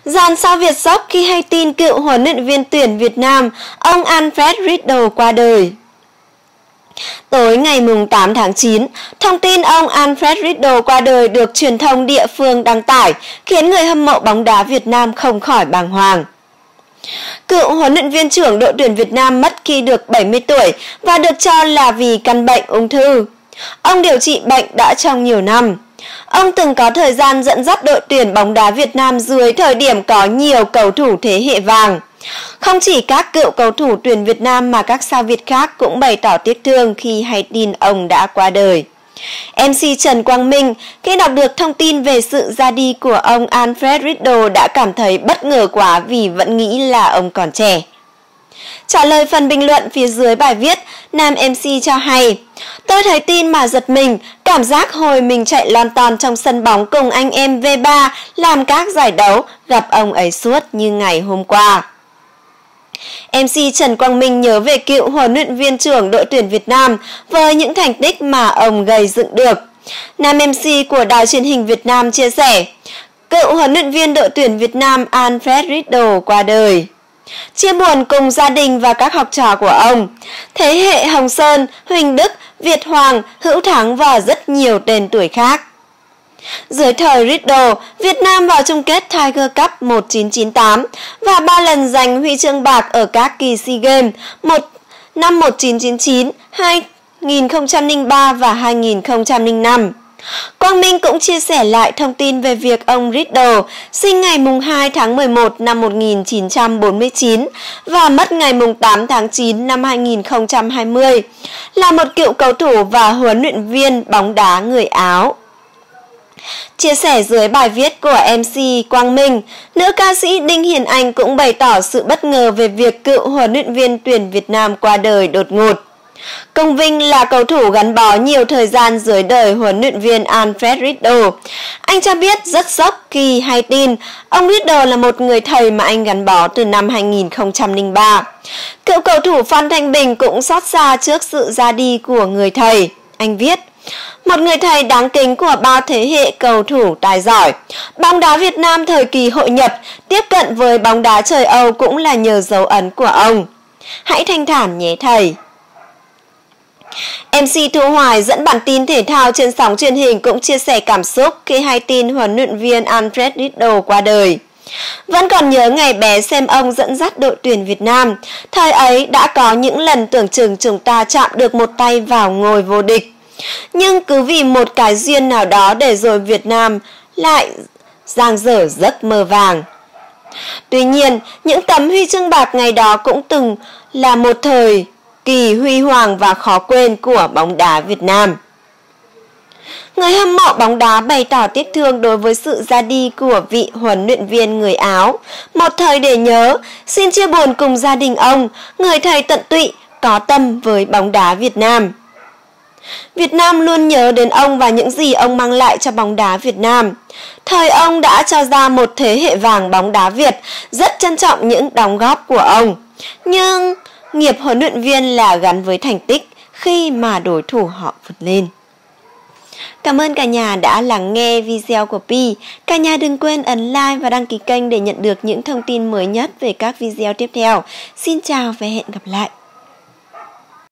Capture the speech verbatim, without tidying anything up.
Dàn sao Việt sốc khi hay tin cựu huấn luyện viên tuyển Việt Nam, ông Alfred Riedel qua đời. Tối ngày tám tháng chín, thông tin ông Alfred Riedel qua đời được truyền thông địa phương đăng tải, khiến người hâm mộ bóng đá Việt Nam không khỏi bàng hoàng. Cựu huấn luyện viên trưởng đội tuyển Việt Nam mất khi được bảy mươi tuổi và được cho là vì căn bệnh ung thư. Ông điều trị bệnh đã trong nhiều năm. Ông từng có thời gian dẫn dắt đội tuyển bóng đá Việt Nam dưới thời điểm có nhiều cầu thủ thế hệ vàng. Không chỉ các cựu cầu thủ tuyển Việt Nam mà các sao Việt khác cũng bày tỏ tiếc thương khi hay tin ông đã qua đời. em xê Trần Quang Minh khi đọc được thông tin về sự ra đi của ông Alfred Riedel đã cảm thấy bất ngờ quá vì vẫn nghĩ là ông còn trẻ. Trả lời phần bình luận phía dưới bài viết, nam em xê cho hay: "Tôi thấy tin mà giật mình, cảm giác hồi mình chạy lon ton trong sân bóng cùng anh em vê ba làm các giải đấu, gặp ông ấy suốt như ngày hôm qua." em xê Trần Quang Minh nhớ về cựu huấn luyện viên trưởng đội tuyển Việt Nam với những thành tích mà ông gây dựng được. Nam em xê của đài truyền hình Việt Nam chia sẻ, cựu huấn luyện viên đội tuyển Việt Nam Alfred Riedel qua đời. Chia buồn cùng gia đình và các học trò của ông, thế hệ Hồng Sơn, Huỳnh Đức, Việt Hoàng, Hữu Thắng và rất nhiều tên tuổi khác. Dưới thời Riedel, Việt Nam vào chung kết Tiger Cup một nghìn chín trăm chín mươi tám và ba lần giành huy chương bạc ở các kỳ SEA Games một năm một nghìn chín trăm chín mươi chín, hai nghìn không trăm lẻ ba và hai nghìn không trăm lẻ năm. Quang Minh cũng chia sẻ lại thông tin về việc ông Riedel sinh ngày hai tháng mười một năm một nghìn chín trăm bốn mươi chín và mất ngày tám tháng chín năm hai nghìn không trăm hai mươi, là một cựu cầu thủ và huấn luyện viên bóng đá người Áo. Chia sẻ dưới bài viết của em xê Quang Minh, nữ ca sĩ Đinh Hiền Anh cũng bày tỏ sự bất ngờ về việc cựu huấn luyện viên tuyển Việt Nam qua đời đột ngột. Công Vinh là cầu thủ gắn bó nhiều thời gian dưới đời huấn luyện viên Alfred Riedel. Anh cho biết rất sốc khi hay tin ông Riedel là một người thầy mà anh gắn bó từ năm hai nghìn không trăm lẻ ba. Cựu cầu thủ Phan Thanh Bình cũng xót xa trước sự ra đi của người thầy. Anh viết: "Một người thầy đáng kính của bao thế hệ cầu thủ tài giỏi. Bóng đá Việt Nam thời kỳ hội nhập tiếp cận với bóng đá trời Âu cũng là nhờ dấu ấn của ông. Hãy thanh thản nhé thầy." em xê Thu Hoài dẫn bản tin thể thao trên sóng truyền hình cũng chia sẻ cảm xúc khi hay tin huấn luyện viên Alfred Riedel qua đời. "Vẫn còn nhớ ngày bé xem ông dẫn dắt đội tuyển Việt Nam. Thời ấy đã có những lần tưởng chừng chúng ta chạm được một tay vào ngôi vô địch. Nhưng cứ vì một cái duyên nào đó để rồi Việt Nam lại dang dở giấc mơ vàng. Tuy nhiên, những tấm huy chương bạc ngày đó cũng từng là một thời kỳ huy hoàng và khó quên của bóng đá Việt Nam." Người hâm mộ bóng đá bày tỏ tiếc thương đối với sự ra đi của vị huấn luyện viên người Áo. "Một thời để nhớ, xin chia buồn cùng gia đình ông, người thầy tận tụy, có tâm với bóng đá Việt Nam. Việt Nam luôn nhớ đến ông và những gì ông mang lại cho bóng đá Việt Nam. Thời ông đã cho ra một thế hệ vàng bóng đá Việt, rất trân trọng những đóng góp của ông. Nhưng nghiệp huấn luyện viên là gắn với thành tích khi mà đối thủ họ vượt lên." Cảm ơn cả nhà đã lắng nghe video của Pi. Cả nhà đừng quên ấn like và đăng ký kênh để nhận được những thông tin mới nhất về các video tiếp theo. Xin chào và hẹn gặp lại.